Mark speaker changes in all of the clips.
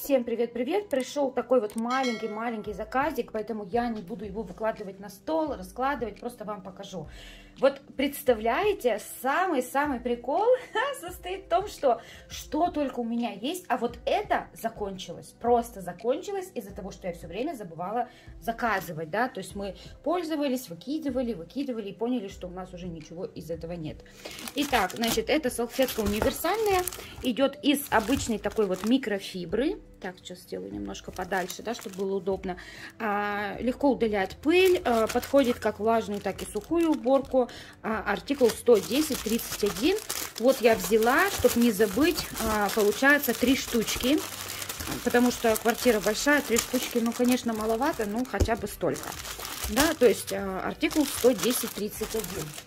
Speaker 1: Всем привет-привет! Пришел такой вот маленький заказик, поэтому я не буду его выкладывать на стол, раскладывать, просто вам покажу. Вот представляете, самый прикол состоит в том, что только у меня есть, а вот это закончилось, просто закончилось из-за того, что я все время забывала заказывать, да, то есть мы пользовались, выкидывали и поняли, что у нас уже ничего из этого нет. Итак, значит, эта салфетка универсальная, идет из обычной такой вот микрофибры. Так, сейчас сделаю немножко подальше, да, чтобы было удобно. Легко удаляет пыль, подходит как влажную, так и сухую уборку. Артикул 110-31. Вот я взяла, чтобы не забыть, получается 3 штучки. Потому что квартира большая, 3 штучки, ну, конечно, маловато, ну, хотя бы столько. Да, то есть артикул 110-31.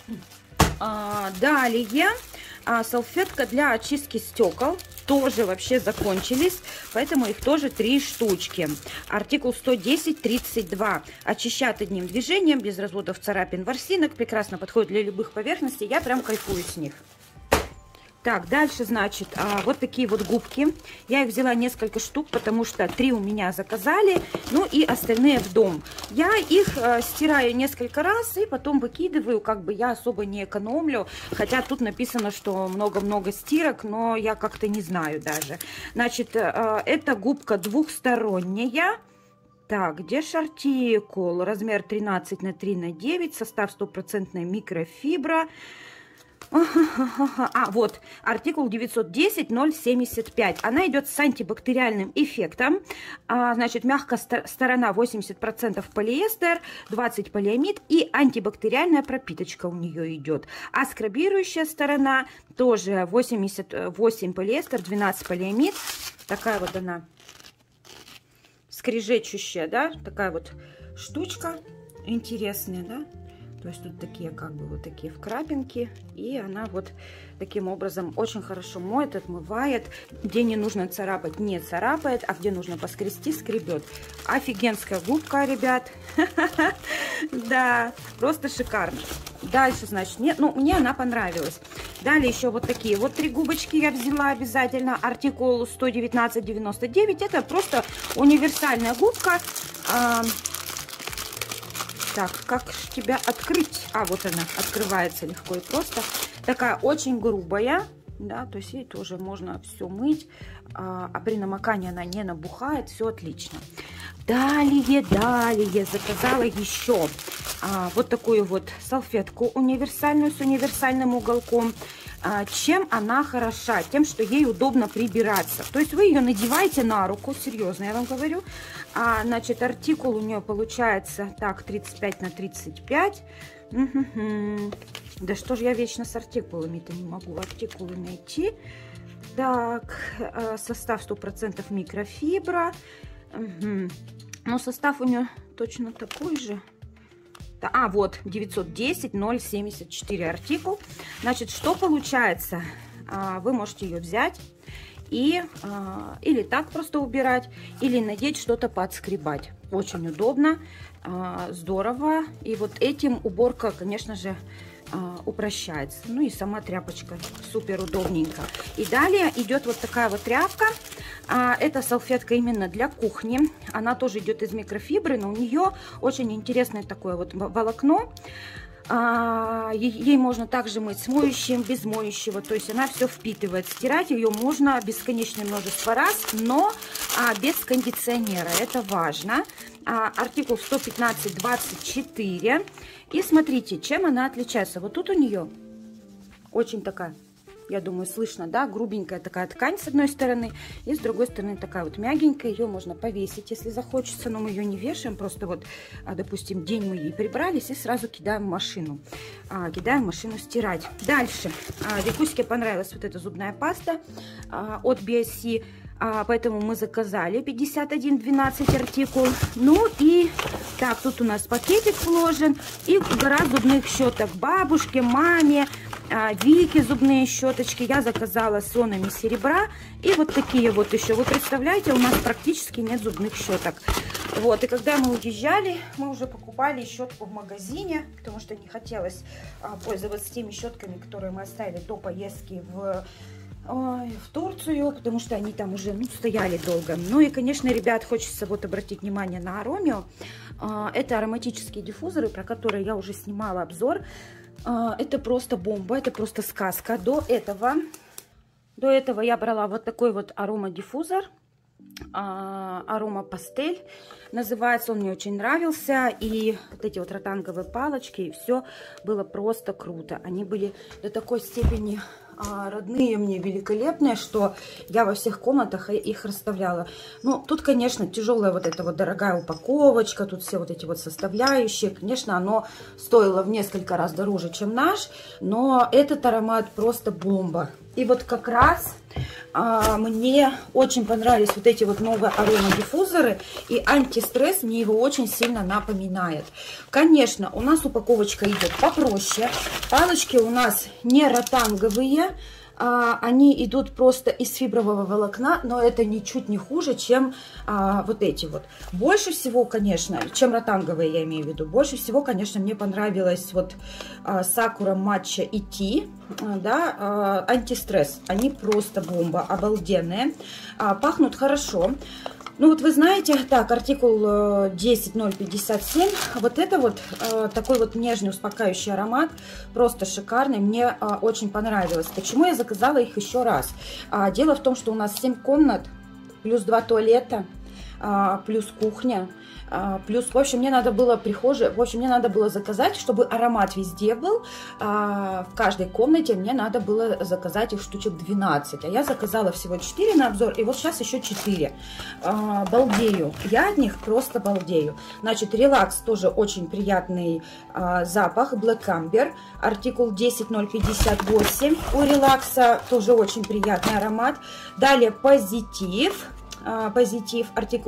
Speaker 1: Далее салфетка для очистки стекол. Тоже вообще закончились, поэтому их тоже 3 штучки. Артикул 110-32. Очищает одним движением, без разводов, царапин, ворсинок. Прекрасно подходит для любых поверхностей. Я прям кайфую с них. Так, дальше, значит, вот такие вот губки. Я их взяла несколько штук, потому что 3 у меня заказали, ну и остальные в дом. Я их стираю несколько раз и потом выкидываю, как бы я особо не экономлю. Хотя тут написано, что много-много стирок, но я как-то не знаю даже. Значит, эта губка двухсторонняя. Так, где ж артикул? Размер 13 на 3 на 9, состав 100% микрофибра. Вот, артикул 910-075. Она идет с антибактериальным эффектом. Значит, мягкая сторона 80% полиэстер, 20% полиамид и антибактериальная пропиточка у нее идет. А скрабирующая сторона тоже 88 полиэстер, 12 полиамид. Такая вот она скрежещущая, да, такая вот штучка интересная, да. То есть тут такие как бы вот такие вкрапинки, и она вот таким образом очень хорошо моет, отмывает. Где не нужно царапать, не царапает, а где нужно поскрести, скребет. Офигенская губка, ребят. Да, просто шикарно. Дальше, значит, мне она понравилась. Далее еще вот такие вот 3 губочки я взяла обязательно. Артикул 119-99. Это просто универсальная губка. Так, как же тебя открыть? Вот она, открывается легко и просто. Такая очень грубая, да, то есть ей тоже можно все мыть, а при намокании она не набухает, все отлично. Далее заказала еще вот такую вот салфетку универсальную с универсальным уголком. Чем она хороша? Тем, что ей удобно прибираться. То есть вы ее надеваете на руку, серьезно, я вам говорю. Значит, артикул у нее получается, так, 35 на 35. Да что же я вечно с артикулами-то не могу артикулы найти. Так, состав 100% микрофибра. Но состав у нее точно такой же. Вот, 910-074 артикул. Значит, что получается? Вы можете ее взять и или так просто убирать, или надеть что-то подскребать. Очень удобно, здорово. И вот этим уборка, конечно же, упрощается. Ну и сама тряпочка супер удобненько. И далее идет вот такая вот тряпка. Это салфетка именно для кухни. Она тоже идет из микрофибры, но у нее очень интересное такое вот волокно. Ей можно также мыть с моющим, без моющего. То есть она все впитывает. Стирать ее можно бесконечное множество раз, но без кондиционера. Это важно. Артикул 115-24. И смотрите, чем она отличается. Вот тут у нее очень такая, я думаю, слышно, да, грубенькая такая ткань с одной стороны, и с другой стороны такая вот мягенькая. Ее можно повесить, если захочется, но мы ее не вешаем, просто вот, допустим, день мы ей прибрались и сразу кидаем в машину. Кидаем в машину стирать. Дальше. Викуське понравилась вот эта зубная паста от BSC. Поэтому мы заказали 51-12 артикул. Ну и так, тут у нас пакетик вложен и гора зубных щеток бабушке, маме, Вике зубные щеточки. Я заказала с ионами серебра. И вот такие вот еще. Вы представляете, у нас практически нет зубных щеток. Вот, и когда мы уезжали, мы уже покупали щетку в магазине, потому что не хотелось пользоваться теми щетками, которые мы оставили до поездки в в Турцию, потому что они там уже стояли долго. Ну и, конечно, ребят, хочется вот обратить внимание на Аромио. Это ароматические диффузоры, про которые я уже снимала обзор. Это просто бомба, это просто сказка. До этого я брала вот такой вот аромадиффузор. Арома пастель называется, он мне очень нравился, и вот эти вот ротанговые палочки, и все было просто круто. Они были до такой степени родные мне, великолепные, что я во всех комнатах их расставляла. Ну, тут, конечно, тяжелая вот эта вот дорогая упаковочка, тут все вот эти вот составляющие. Конечно, оно стоило в несколько раз дороже, чем наш, но этот аромат просто бомба. И вот как раз мне очень понравились вот эти вот новые аромадиффузоры, и антистресс мне его очень сильно напоминает. Конечно, у нас упаковочка идет попроще, палочки у нас не ротанговые, они идут просто из фибрового волокна, но это ничуть не хуже, чем вот эти вот. Больше всего, конечно, чем ротанговые, я имею в виду, больше всего, конечно, мне понравилось вот Sakura Matcha и Tea, да, антистресс. Они просто бомба, обалденные, пахнут хорошо. Ну вот вы знаете, так, артикул 10057, вот это вот такой вот нежный успокаивающий аромат, просто шикарный, мне очень понравилось. Почему я заказала их еще раз? Дело в том, что у нас 7 комнат, плюс 2 туалета, плюс кухня, плюс, в общем, мне надо было прихожая, в общем, мне надо было заказать, чтобы аромат везде был, в каждой комнате мне надо было заказать их штучек 12, а я заказала всего 4 на обзор, и вот сейчас еще 4. Балдею, я от них просто балдею. Значит, релакс тоже очень приятный запах, Black Amber, артикул 10058, у релакса тоже очень приятный аромат. Далее позитив. Позитив, артикул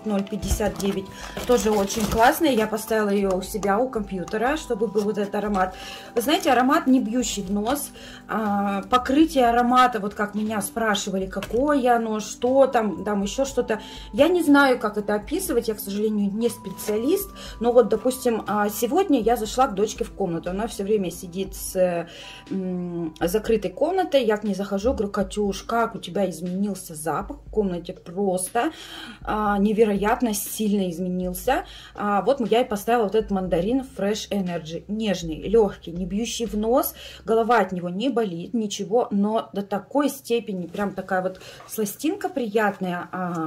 Speaker 1: 10059, тоже очень классный. Я поставила ее у себя у компьютера, чтобы был вот этот аромат. Вы знаете, аромат не бьющий в нос. Покрытие аромата, вот как меня спрашивали, какое оно, что там еще что-то. Я не знаю, как это описывать, я, к сожалению, не специалист. Но вот, допустим, сегодня я зашла к дочке в комнату. Она все время сидит с закрытой комнатой. Я к ней захожу, говорю: Катюш, как у тебя изменился запах в комнате? Просто невероятно сильно изменился. Вот я и поставила вот этот мандарин Fresh Energy. Нежный, легкий, не бьющий в нос. Голова от него не болит, ничего. Но до такой степени, прям такая вот сластинка приятная,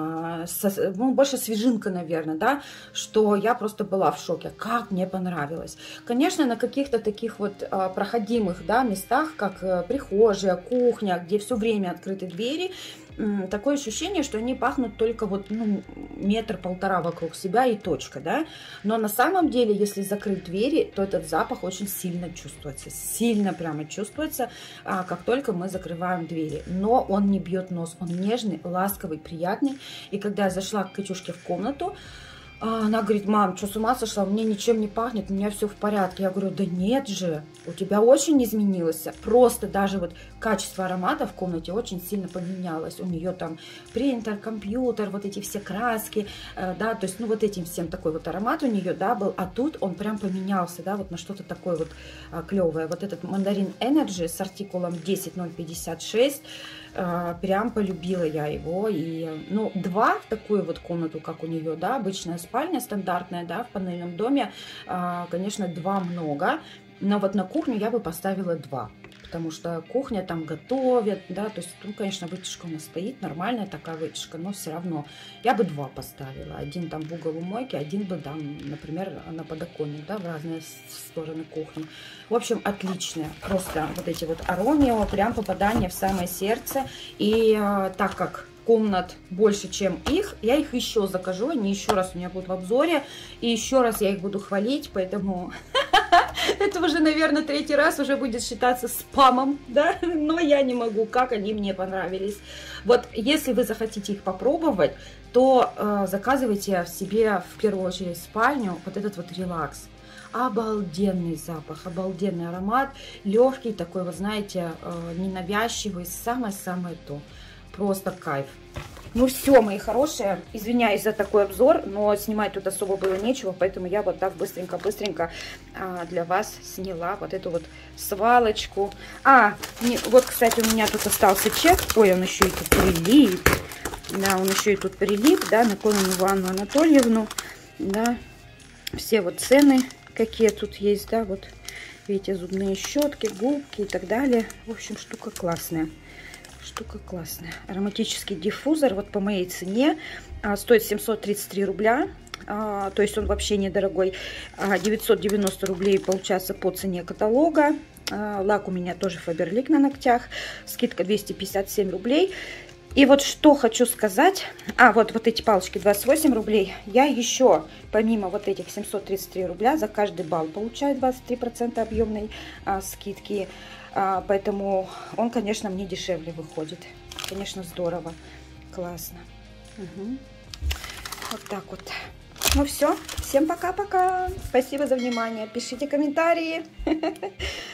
Speaker 1: ну, больше свежинка, наверное, да, что я просто была в шоке. Как мне понравилось. Конечно, на каких-то таких вот проходимых, да, местах, как прихожая, кухня, где все время открыты двери, такое ощущение, что они пахнут только вот, ну, метр-полтора вокруг себя и точка, да. Но на самом деле, если закрыть двери, то этот запах очень сильно чувствуется. Сильно прямо чувствуется, как только мы закрываем двери. Но он не бьет нос, он нежный, ласковый, приятный. И когда я зашла к Катюшке в комнату, она говорит: мам, что, с ума сошла? Мне ничем не пахнет, у меня все в порядке. Я говорю: да нет же, у тебя очень изменилось. Просто даже вот качество аромата в комнате очень сильно поменялось. У нее там принтер, компьютер, вот эти все краски, да, то есть, ну, вот этим всем такой вот аромат у нее, да, был. А тут он прям поменялся, да, вот на что-то такое вот клевое. Вот этот мандарин Energy с артикулом 10056, прям полюбила я его. И, ну, 2 в такую вот комнату, как у нее, да, обычная спальня стандартная, да, в панельном доме, конечно, 2 много, но вот на кухню я бы поставила 2, потому что кухня там готовят, да, то есть, ну, конечно, вытяжка у нас стоит, нормальная такая вытяжка, но все равно я бы 2 поставила, 1 там в угол у мойки, 1 бы там, например, на подоконник, да, в разные стороны кухни. В общем, отличные, просто вот эти вот Аромио, прям попадание в самое сердце. И так как комнат больше, чем их, я их еще закажу, они еще раз у меня будут в обзоре, и еще раз я их буду хвалить, поэтому это уже, наверное, 3-й раз уже будет считаться спамом, да, но я не могу, как они мне понравились. Вот если вы захотите их попробовать, то заказывайте себе в первую очередь в спальню вот этот вот релакс. Обалденный запах, обалденный аромат, легкий такой, вы знаете, ненавязчивый, самое-самое то. Просто кайф. Ну все, мои хорошие, извиняюсь за такой обзор, но снимать тут особо было нечего, поэтому я вот так быстренько для вас сняла вот эту вот свалочку. Вот, кстати, у меня тут остался чек. Ой, он еще и тут прилип. Да, он еще и тут прилип, да, на Кононенкову Анну Анатольевну. Да, все вот цены, какие тут есть, да, вот, видите, зубные щетки, губки и так далее. В общем, штука классная. Штука классная. Ароматический диффузор вот по моей цене стоит 733 рубля. То есть он вообще недорогой. 990 рублей получается по цене каталога. Лак у меня тоже Faberlic на ногтях. Скидка 257 рублей. И вот что хочу сказать. Вот эти палочки 28 рублей. Я еще, помимо вот этих 733 рубля, за каждый балл получаю 23% объемной скидки. Поэтому он, конечно, мне дешевле выходит. Конечно, здорово. Классно. Угу. Вот так вот. Ну все. Всем пока-пока. Спасибо за внимание. Пишите комментарии.